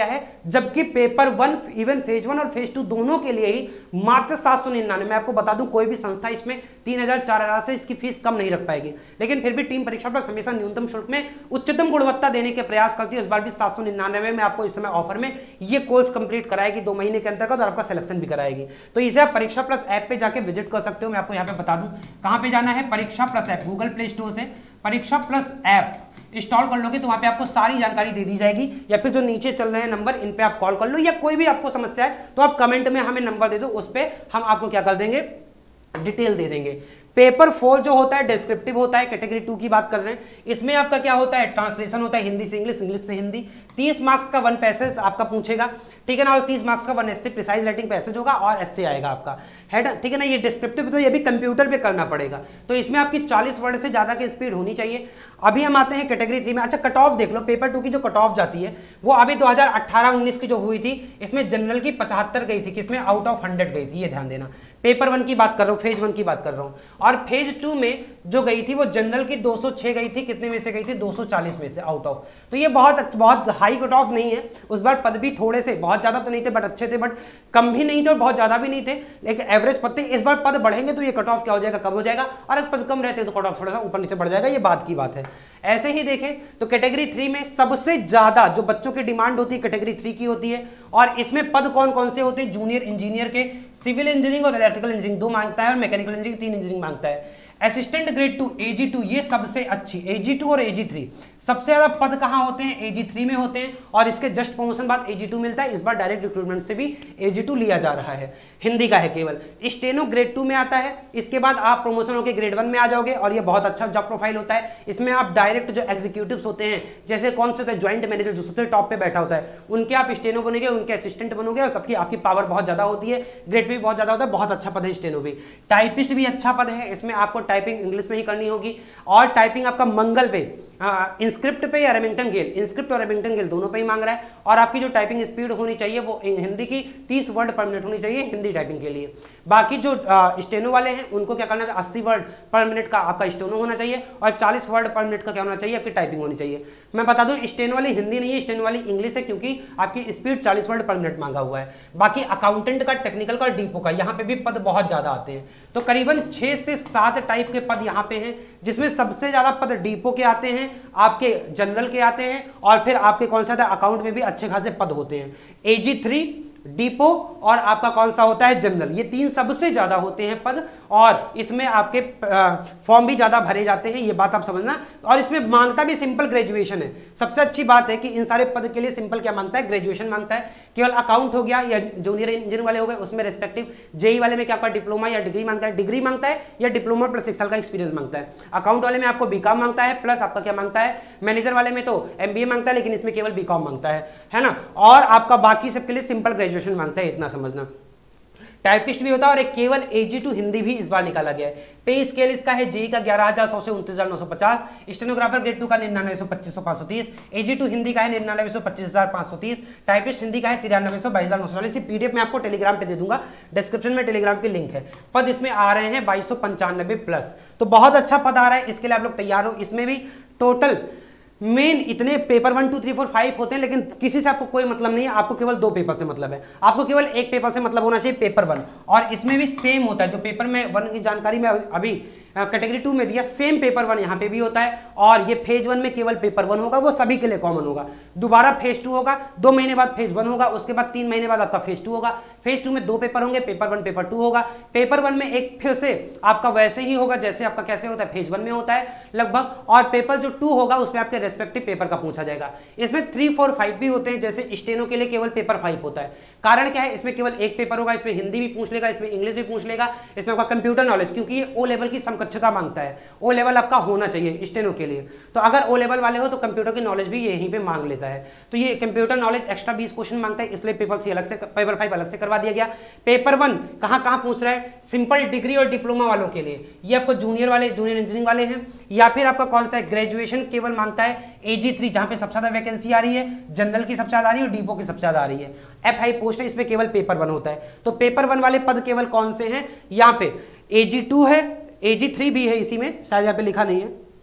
गया है, जबकि पेपर 1 इवन फेज 1 और फेज 2 दोनों के लिए ही मात्र 799। मैं आपको बता दूं कोई भी संस्था इसमें 3000 4000 से इसकी फीस कम नहीं रख पाएगी, लेकिन फिर भी टीम परीक्षा प्लस हमेशा न्यूनतम शुल्क में उच्चतम गुणवत्ता देने के प्रयास करती है। इस बार भी 799 में आपको इस समय ऑफर में ये कोर्स कंप्लीट कराएगी 2 महीने के अंतर्गत, और आपका सिलेक्शन भी कराएगी। तो इसे आप परीक्षा प्लस ऐप पे जाके विजिट कर सकते हो। मैं आपको यहाँ पे बता दूं कहां पे जाना है, Pariksha plus app, Google Play Store से परीक्षा प्लस ऐप इंस्टॉल कर लोगे तो वहां पे आपको सारी जानकारी दे दी जाएगी, या फिर जो नीचे चल रहे हैं नंबर इन पे आप कॉल कर लो, या कोई भी आपको समस्या है तो आप कमेंट में हमें नंबर दे दो, उस पे हम आपको क्या कर देंगे, डिटेल दे देंगे। पेपर 4 जो होता है डिस्क्रिप्टिव होता है, कैटेगरी 2 की बात कर रहे हैं। इसमें आपका क्या होता है, ट्रांसलेशन होता है हिंदी से इंग्लिश, इंग्लिश से हिंदी। 30 मार्क्स का 1 पैसेज आपका पूछेगा, ठीक है ना, और 30 मार्क्स का 1 एस्से प्रिसाइज राइटिंग पैसेज होगा और एस्से आएगा आपका, है ना, ठीक है ना। ये डिस्क्रिप्टिव तो ये भी कंप्यूटर पे करना पड़ेगा, तो इसमें आपकी 40 वर्ड से ज्यादा की स्पीड होनी चाहिए। अभी हम आते हैं कैटेगरी 3 में। अच्छा, कट ऑफ देख लो, पेपर 2 की जो कट ऑफ जाती है वो अभी 2018-19 की जो हुई थी, इसमें जनरल की 75 गई थी, किसमें आउट ऑफ 100 गई थी, ये ध्यान देना। पेपर 1 की बात कर रहा हूँ, फेज 1 की बात कर रहा हूँ, और फेज 2 में जो गई थी वो जनरल की 206 गई थी, कितने में से गई थी, 240 में से आउट ऑफ। तो ये बहुत हाई कट ऑफ नहीं है। उस बार पद भी थोड़े से, बहुत ज्यादा तो नहीं थे बट अच्छे थे, बट कम भी नहीं थे और बहुत ज्यादा भी नहीं थे, लेकिन एवरेज पद थे। इस बार पद बढ़ेंगे तो ये कट ऑफ क्या हो जाएगा, कम हो जाएगा, और अगर पद कम रहते तो कट ऑफ थोड़ा सा ऊपर नीचे बढ़ जाएगा, ये बात की बात है। ऐसे ही देखें तो कैटेगरी 3 में सबसे ज्यादा जो बच्चों की डिमांड होती है कैटेगरी 3 की होती है, और इसमें पद कौन कौन से होते हैं, जूनियर इंजीनियर के, सिविल इंजीनियरिंग और इलेक्ट्रिकल इंजीनियरिंग 2 मांगता है, और मैकेनिकल इंजीनियरिंग 3 इंजीनियरिंग मांगता है। असिस्टेंट ग्रेड 2 AG2 ये सबसे अच्छी, AG2 और AG3 सबसे ज्यादा पद कहां होते हैं, AG3 में होते हैं, और इसके जस्ट प्रमोशन बाद AG2 मिलता है। इस बार डायरेक्ट रिक्रूटमेंट से भी AG2 लिया जा रहा है, हिंदी का है केवल। स्टेनो ग्रेड 2 में आता है, इसके बाद आप प्रमोशन होकर ग्रेड 1 में आ जाओगे, और ये बहुत अच्छा जॉब प्रोफाइल होता है। इसमें आप डायरेक्ट जो एग्जीक्यूटिव्स होते हैं, जैसे कौन से होते हैं, ज्वाइंट मैनेजर जो सबसे टॉप पे बैठा होता है, उनके आप स्टेनो बनेंगे, उनके असिस्टेंट बनोगे, और सबकी आपकी पावर बहुत ज्यादा होती है, ग्रेड भी बहुत ज्यादा होता है, बहुत अच्छा पद है स्टेनो भी। टाइपिस्ट भी अच्छा पद है, इसमें आपको टाइपिंग इंग्लिश में ही करनी होगी, और टाइपिंग आपका मंगल पे, इंस्क्रिप्ट पे या रेमिंगटन गेल, इंस्क्रिप्ट और रेमिंगटन गेल दोनों पे ही मांग रहा है। और आपकी जो टाइपिंग स्पीड होनी चाहिए वो हिंदी की 30 वर्ड पर मिनट होनी चाहिए हिंदी टाइपिंग के लिए। बाकी जो स्टेनो वाले हैं उनको क्या करना है, 80 वर्ड पर मिनट का आपका स्टेनो होना चाहिए, और 40 वर्ड पर मिनट का क्या होना चाहिए, आपकी टाइपिंग होनी चाहिए। मैं बता दूं स्टेनो वाली हिंदी नहीं है, स्टेनो वाली इंग्लिश है, क्योंकि आपकी स्पीड 40 वर्ड पर मिनट मांगा हुआ है। बाकी अकाउंटेंट का, टेक्निकल का, डीपो का, यहाँ पे भी पद बहुत ज्यादा आते हैं। तो करीबन 6 से 7 टाइप के पद यहाँ पे हैं, जिसमें सबसे ज्यादा पद डीपो के आते हैं, आपके जनरल के आते हैं, और फिर आपके कौन सा था, अकाउंट में भी अच्छे खासे पद होते हैं। AG3, डीपो और आपका कौन सा होता है, जनरल, ये 3 सबसे ज्यादा होते हैं पद, और इसमें आपके फॉर्म भी ज्यादा भरे जाते हैं, ये बात आप समझना। और इसमें मांगता भी सिंपल ग्रेजुएशन है। सबसे अच्छी बात है कि इन सारे पद के लिए सिंपल क्या मांगता है, ग्रेजुएशन मांगता है। केवल अकाउंट हो गया या जूनियर इंजीनियर वाले हो गए, उसमें रेस्पेक्टिव जेई वाले में क्या आपका डिप्लोमा या डिग्री मांगता है, डिग्री मांगता है, या डिप्लोमा प्लस 1 साल का एक्सपीरियंस मांगता है। अकाउंट वाले में आपको बीकॉम मांगता है, प्लस आपका क्या मांगता है, मैनेजर वाले में तो MBA मांगता है, लेकिन इसमें केवल बीकॉम मांगता है ना। और आपका बाकी सबके लिए सिंपल ग्रेजुएशन मांगता है, इतना समझना। टाइपिस्ट भी होता है, और एक केवल AG2 हिंदी भी इस बार निकाला गया है। पे स्केल इसका है जेई का 11,100 से 29,950, स्टेनोग्राफर ग्रेड 2 का 99,100 25,530, AG2 हिंदी का है 99,100 25,530, टाइपिस्ट हिंदी का है 93,100 22,940। PDF में आपको टेलीग्राम पे दे दूंगा, डिस्क्रिप्शन में टेलीग्राम की लिंक है। पद इसमें आ रहे हैं 2295 प्लस, तो बहुत अच्छा पद आ रहा है, इसके लिए आप लोग तैयार हो। इसमें भी टोटल मेन इतने पेपर 1 2 3 4 5 होते हैं, लेकिन किसी से आपको कोई मतलब नहीं है, आपको केवल 2 पेपर से मतलब है। आपको केवल एक पेपर से मतलब होना चाहिए, पेपर 1, और इसमें भी सेम होता है। जो पेपर में 1 की जानकारी में अभी कैटेगरी 2 में दिया, सेम पेपर 1 यहाँ पे भी होता है, और ये फेज 1 में केवल पेपर 1 होगा, वो सभी के लिए कॉमन होगा। दोबारा फेज 2 होगा, 2 महीने बाद फेज 1 होगा, उसके बाद 3 महीने बाद आपका फेज 2 होगा। फेज 2 में 2 पेपर होंगे, पेपर 1 पेपर 2 होगा। पेपर 1 में एक फिर से आपका वैसे ही होगा जैसे आपका कैसे होता है, फेज 1 में होता है लगभग, और पेपर जो 2 होगा उसमें आपके रेस्पेक्टिव पेपर का पूछा जाएगा। इसमें 3 4 5 भी होते हैं, जैसे स्टेनो के लिए केवल पेपर 5 होता है। कारण क्या है, इसमें केवल एक पेपर होगा, इसमें हिंदी भी पूछ लेगा, इसमें इंग्लिश भी पूछ लेगा, इसमें आपका कंप्यूटर नॉलेज, क्योंकि ये O लेवल की समकक्षता मांगता है, O लेवल आपका होना चाहिए स्टेनो के लिए। तो अगर O लेवल वाले हो तो कंप्यूटर की नॉलेज भी यहीं पे मांग लेता है। तो ये कंप्यूटर नॉलेज एक्स्ट्रा 20 क्वेश्चन मांगता है, इसलिए पेपर 3 अलग से, पेपर 5 अलग से करवा दिया गया। पेपर 1 कहां पूछ रहा है, सिंपल डिग्री और डिप्लोमा वालों के लिए, ये आपको जूनियर वाले, जूनियर इंजीनियरिंग वाले हैं, या फिर आपका कौन सा है, ग्रेजुएशन केवल मांगता है। AG3 जहां पे सबसे ज्यादा वैकेंसी आ रही है, जनरल की सबसे ज्यादा आ रही है, और डीपो की सबसे ज्यादा आ रही है। F5 पोस्ट है, इसमें केवल पेपर 1 होता है। तो पेपर 1 वाले पद केवल कौन से हैं, यहाँ पे AG2 है, AG3 भी है, इसी में शायद यहाँ पे लिखा नहीं है,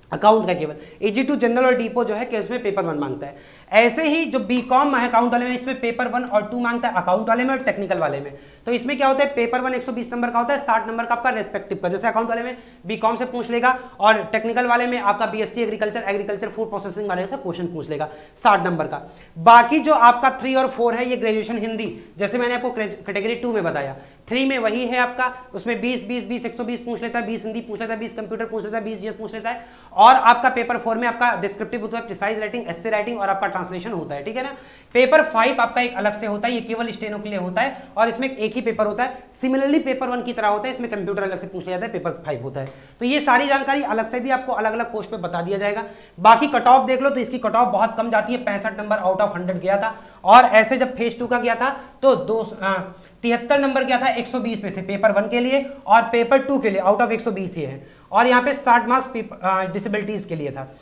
अकाउंट का केवल। AG2 जनरल और डीपो जो है कि इसमें पेपर 1 मांगता है। ऐसे ही जो बीकॉम है अकाउंट वाले में, इसमें पेपर 1 और 2 मांगता है अकाउंट वाले में और टेक्निकल वाले में। तो इसमें क्या होता है, पेपर 1 120 नंबर का होता है, 60 नंबर का आपका रेस्पेक्टिव का, जैसे अकाउंट वाले में बीकॉम से पूछ लेगा और टेक्निकल वाले में आपका BSc एग्रीकल्चर फूड प्रोसेसिंग वाले से क्वेश्चन पूछ लेगा 60 नंबर का। बाकी जो आपका 3 और 4 है ये ग्रेजुएशन हिंदी, जैसे मैंने आपको कैटेगरी 2 में बताया, 3 में वही है आपका, उसमें 20 20 20 120 पूछ लेता है, 20 हिंदी पूछ लेता है, 20 कंप्यूटर पूछ लेता है, 20 जीएस पूछ लेता है, और आपका पेपर 4 में आपका डिस्क्रिप्टिव होता है, प्रिसाइज राइटिंग, एस्से राइटिंग और आपका ट्रांसलेशन होता है, ठीक है ना। पेपर 5 आपका एक अलग से होता है, ये केवल स्टेनो के लिए होता है और इसमें एक ही पेपर होता है। सिमिलरली पेपर 1 की तरह होता है, इसमें कंप्यूटर अलग से पूछ लिया जाता है, पेपर 5 होता है। तो ये सारी जानकारी अलग से भी आपको अलग अलग पोस्ट पे बता दिया जाएगा। बाकी कट ऑफ देख लो तो इसकी कट ऑफ बहुत कम जाती है, 65 नंबर आउट ऑफ 100 गया था, और ऐसे जब फेज 2 का गया था तो 73 नंबर गया था 120 में से पेपर 1 के लिए, और पेपर 2 के लिए आउट ऑफ 120 ये है, और यहाँ पे 60 मार्क्स डिसेबिलिटीज के लिए था।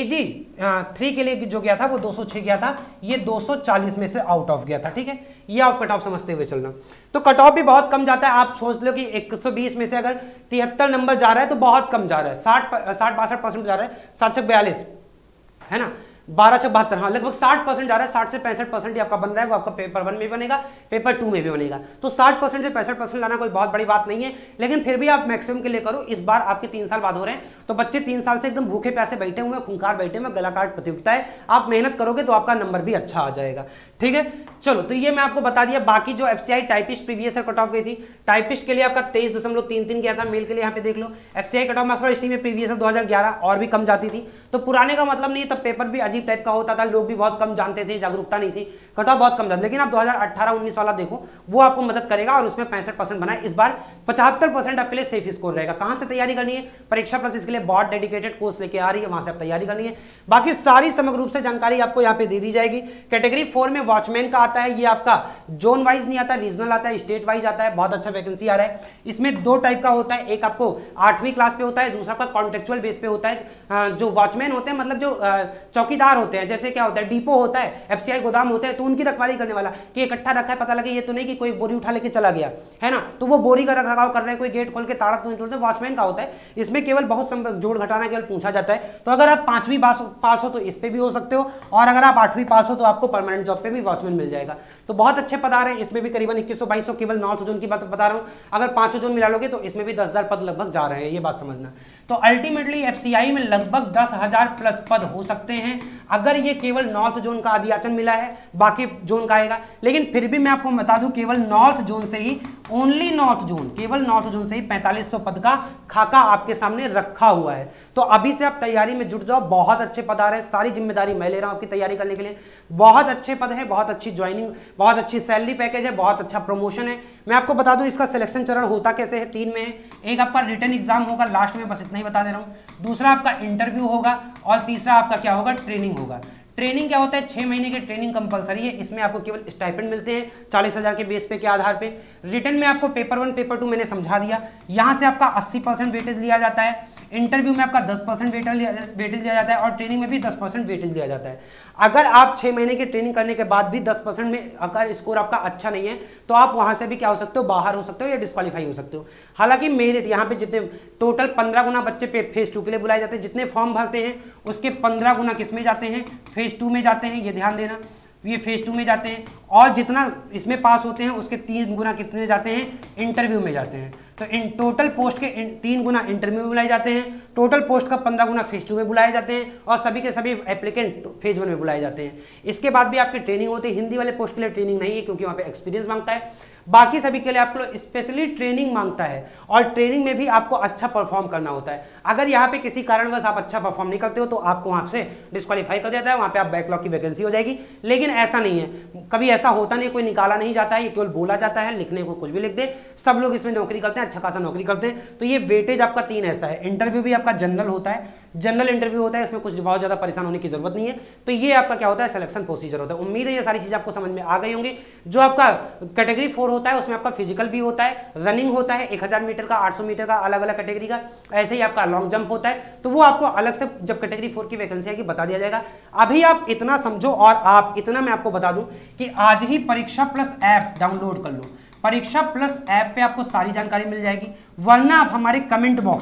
AG3 के लिए जो गया था वो 206 गया था, ये 240 में से आउट ऑफ गया था, ठीक है। ये आप कट ऑफ समझते हुए चलना। तो कट ऑफ भी बहुत कम जाता है, आप सोच लो कि 120 में से अगर 73 नंबर जा रहा है तो बहुत कम जा रहा है, 60-62% जा रहा है, 7-42 है ना, 12-72, हाँ लगभग 60% जा रहा है, 60 से 65% आपका बन रहा है, वो आपका पेपर 1 में बनेगा, पेपर 2 में भी बनेगा। तो 60% से 65% लाना कोई बहुत बड़ी बात नहीं है, लेकिन फिर भी आप मैक्सिमम के लिए करो। इस बार आपके 3 साल बाद हो रहे हैं, तो बच्चे 3 साल से एकदम भूखे प्यासे बैठे हुए, खूंखार बैठे हुए, गला काट प्रतियोगिता है, आप मेहनत करोगे तो आपका नंबर भी अच्छा आ जाएगा, ठीक है। चलो, तो ये मैं आपको बता दिया। बाकी जो FCI typist previous year cut off गई थी, टाइपिस्ट के लिए आपका 23.33 गया था, मेल के लिए यहाँ पे देख लो। FCI कट ऑफ मार्क्स में प्रीवियस ईयर 2011 और भी कम जाती थी, तो पुराने का मतलब नहीं, तब पेपर भी अजीब टाइप का होता था, लोग भी बहुत कम जानते थे, जागरूकता नहीं थी, कट ऑफ बहुत कम जाता। लेकिन आप 2018-19 वाला देखो, वो आपको मदद करेगा और उसमें 65% बनाए। इस बार 75% आपके लिए सेफ स्कोर रहेगा। कहां से तैयारी करनी है, परीक्षा प्लस इसके लिए बहुत डेडिकेटेड कोर्स लेके आ रही है, वहां से आप तैयारी करनी है। बाकी सारी समग्र रूप से जानकारी आपको यहाँ पे दे दी जाएगी। कैटेगरी 4 में वॉचमैन का आता है, ये आपका जोन वाइज नहीं आता, रीजनल आता है, स्टेट वाइज आता है, बहुत अच्छा वैकेंसी आ रहा है। इसमें 2 टाइप का होता है, एक आपको 8वीं क्लास पे होता है, दूसरा आपका कॉन्टेक्चुअल बेस पे होता है। जो वॉचमैन होते हैं मतलब जो चौकीदार होते हैं, जैसे क्या होता है डिपो होता है, FCI गोदाम होते हैं, तो उनकी रखवाली करने वाला, कि इकट्ठा रखा है, पता लगे ये तो नहीं कि कोई बोरी उठा लेके चला गया है ना, तो वो बोरी का रखरखाव कर रहे हैं, कोई गेट खोल के ताला तो नहीं तोड़ते, वॉचमैन का होता है। इसमें केवल बहुत जोड़ घटाना केवल पूछा जाता है। तो अगर आप 5वीं पास हो तो इस पे भी हो सकते हो, और अगर आप 8वीं पास हो तो आपको परमानेंट जॉब पे भी वॉचमैन मिल जाएगा। तो बहुत अच्छे पद आ रहे हैं, इसमें भी करीबन 2100-2200 केवल नॉर्थ जोन की बात बता रहा हूँ। अगर 5 जोन मिला लोगे तो इसमें भी 10,000 पद लगभग जा रहे हैं, ये बात समझना। तो अल्टीमेटली FCI में लगभग 10,000 प्लस पद हो सकते हैं, अगर ये केवल नॉर्थ जोन का अधियाचन मिला है, बाकी जोन का आएगा। लेकिन फिर भी मैं आपको बता दूं, केवल नॉर्थ जोन से ही, ओनली नॉर्थ जोन, केवल नॉर्थ जोन से ही 4500 पद का खाका आपके सामने रखा हुआ है। तो अभी से आप तैयारी में जुट जाओ, बहुत अच्छे पद आ रहे हैं, सारी जिम्मेदारी मैं ले रहा हूं आपकी तैयारी करने के लिए। बहुत अच्छे पद है, बहुत अच्छी ज्वाइनिंग, बहुत अच्छी सैलरी पैकेज है, बहुत अच्छा प्रमोशन है। मैं आपको बता दूं इसका सिलेक्शन चरण होता कैसे है, 3 में है। एक आपका रिटन एग्जाम होगा लास्ट में, बस इतना ही बता दे रहा हूं। दूसरा आपका इंटरव्यू होगा, और तीसरा आपका क्या होगा, ट्रेनिंग होगा। ट्रेनिंग क्या होता है, 6 महीने की ट्रेनिंग कंपलसरी है, इसमें आपको केवल स्टाइपेंड मिलते हैं 40,000 के बेस पे के आधार पे। रिटन में आपको पेपर 1 पेपर 2 मैंने समझा दिया, यहां से आपका 80% वेटेज लिया जाता है, इंटरव्यू में आपका 10% वेटेज लिया जाता है, और ट्रेनिंग में भी 10% वेटेज लिया जाता है। अगर आप 6 महीने की ट्रेनिंग करने के बाद भी 10% में अगर स्कोर आपका अच्छा नहीं है तो आप वहां से भी क्या हो सकते हो, बाहर हो सकते हो या डिस्क्वालीफाई हो सकते हो। हालांकि मेरिट यहाँ पे जितने टोटल 15 गुना बच्चे फेज 2 के लिए बुलाए जाते हैं, जितने फॉर्म भरते हैं उसके 15 गुना किस में जाते हैं, फेज 2 में जाते हैं, ये ध्यान देना, ये फेज 2 में जाते हैं। और जितना इसमें पास होते हैं उसके 3 गुना कितने जाते हैं, इंटरव्यू में जाते हैं। तो इन टोटल पोस्ट के 3 गुना इंटरव्यू में बुलाए जाते हैं, टोटल पोस्ट का 15 गुना फेज 2 में बुलाए जाते हैं, और सभी के सभी एप्लीकेंट फेज 1 में बुलाए जाते हैं। इसके बाद भी आपकी ट्रेनिंग होती है। हिंदी वाले पोस्ट के लिए ट्रेनिंग नहीं है, क्योंकि वहाँ पे एक्सपीरियंस मांगता है। बाकी सभी के लिए आपको स्पेशली ट्रेनिंग मांगता है, और ट्रेनिंग में भी आपको अच्छा परफॉर्म करना होता है। अगर यहाँ पे किसी कारणवश आप अच्छा परफॉर्म नहीं करते हो तो आपको वहाँ से डिस्क्वालीफाई कर देता है, वहाँ पे आप बैकलॉग की वैकेंसी हो जाएगी। लेकिन ऐसा नहीं है, कभी ऐसा होता नहीं, कोई निकाला नहीं जाता है, ये केवल बोला जाता है, लिखने को कुछ भी लिख दे। सब लोग इसमें नौकरी करते हैं, अच्छा खासा नौकरी करते हैं। तो ये वेटेज आपका 3 ऐसा है। इंटरव्यू भी आपका जनरल होता है, जनरल इंटरव्यू होता है, इसमें कुछ बहुत ज्यादा परेशान होने की जरूरत नहीं है। तो ये आपका क्या होता है, सिलेक्शन प्रोसीजर होता है। उम्मीद है ये सारी चीजें आपको समझ में आ गई होंगी। जो आपका कैटेगरी 4 होता है उसमें आपका फिजिकल भी होता है, रनिंग होता है 1000 मीटर का, 800 मीटर का, अलग अलग कैटेगरी का। ऐसे ही आपका लॉन्ग जंप होता है, तो वो आपको अलग से जब कैटेगरी 4 की वैकेंसी आएगी बता दिया जाएगा। अभी आप इतना समझो, और आप इतना मैं आपको बता दूं कि आज ही परीक्षा प्लस ऐप डाउनलोड कर लो। परीक्षा प्लस ऐप पे आपको सारी जानकारी मिल जाएगी, वरना आप हमारे कमेंट बॉक्स में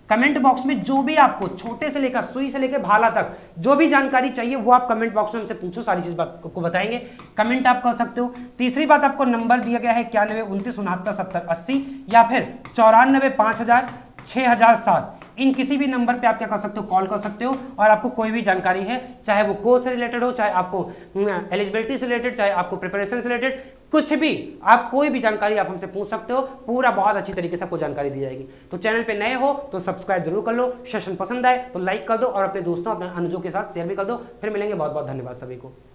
कमेंट बॉक्स में जो भी आपको छोटे से लेकर सुई से लेकर भाला तक जो भी जानकारी चाहिए वो आप कमेंट बॉक्स में हमसे पूछो, सारी चीज को बताएंगे, कमेंट आप कर सकते हो। तीसरी बात, आपको नंबर दिया गया है 9129697080 या फिर 9450006007, इन किसी भी नंबर पे आप क्या कर सकते हो, कॉल कर सकते हो और आपको कोई भी जानकारी है, चाहे वो कोर्स से रिलेटेड हो, चाहे आपको एलिजिबिलिटी से रिलेटेड, चाहे आपको प्रिपरेशन से रिलेटेड, कुछ भी आप कोई भी जानकारी आप हमसे पूछ सकते हो, पूरा बहुत अच्छी तरीके से आपको जानकारी दी जाएगी। तो चैनल पे नए हो तो सब्सक्राइब जरूर कर लो, सेशन पसंद आए तो लाइक कर दो और अपने दोस्तों अपने अनुजों के साथ शेयर भी कर दो। फिर मिलेंगे, बहुत बहुत धन्यवाद सभी को।